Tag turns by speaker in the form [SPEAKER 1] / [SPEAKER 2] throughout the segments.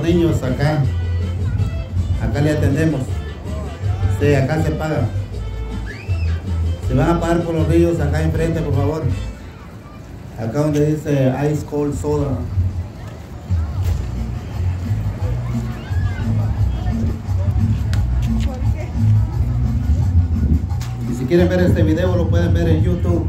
[SPEAKER 1] niños acá. Acá le atendemos. Sí, acá se paga. Se van a pagar por los niños acá enfrente, por favor. Acá donde dice Ice Cold Soda. Y si quieren ver este video lo pueden ver en YouTube.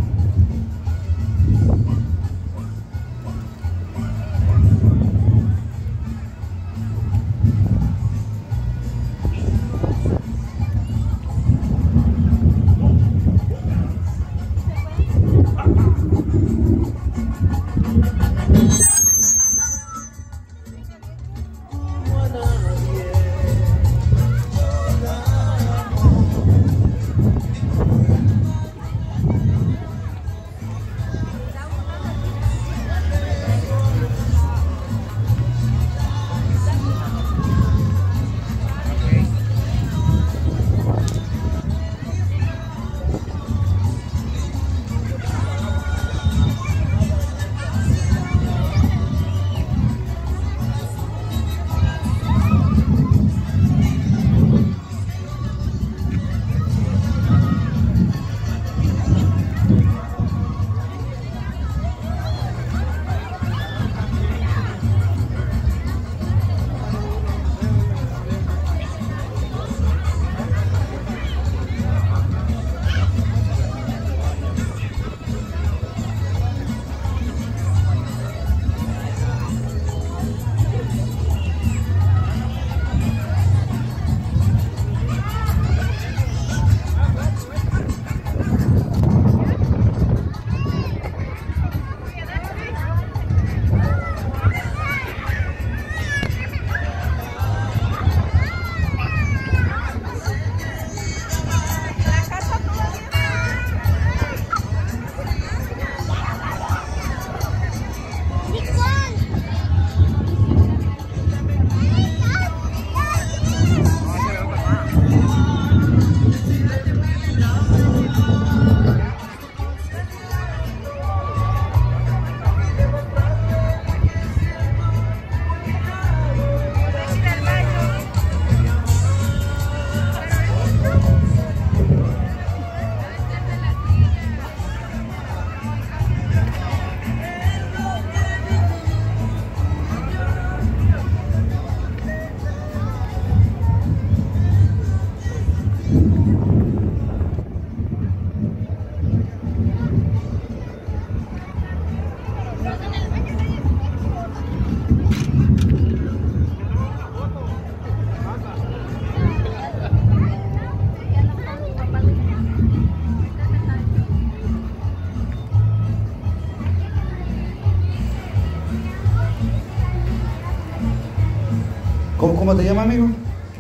[SPEAKER 1] ¿Cómo te llamas, amigo?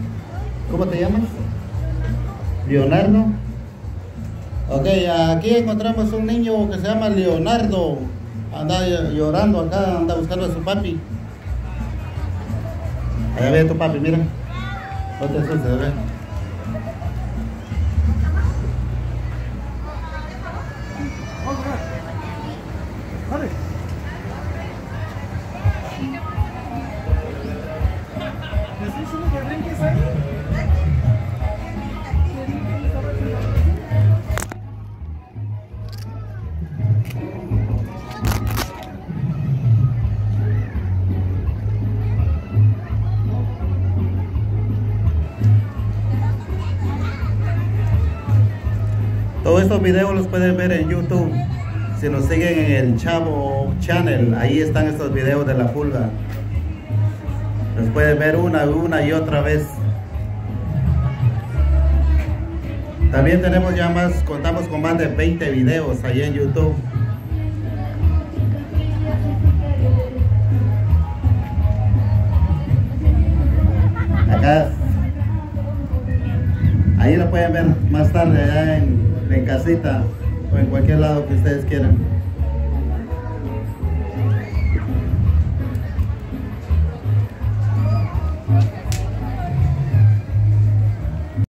[SPEAKER 1] ¿Cómo te llamas? Leonardo. Ok, aquí encontramos un niño que se llama Leonardo. Anda llorando acá, anda buscando a su papi. Allá ve a tu papi, mira. No te asustes, ve. Todos estos videos los pueden ver en YouTube. Si nos siguen en el Chavo Channel, ahí están estos videos de la pulga. Los pueden ver una y otra vez. También tenemos contamos con más de 20 videos ahí en YouTube. Acá, ahí lo pueden ver más tarde allá en casita o en cualquier lado que ustedes quieran.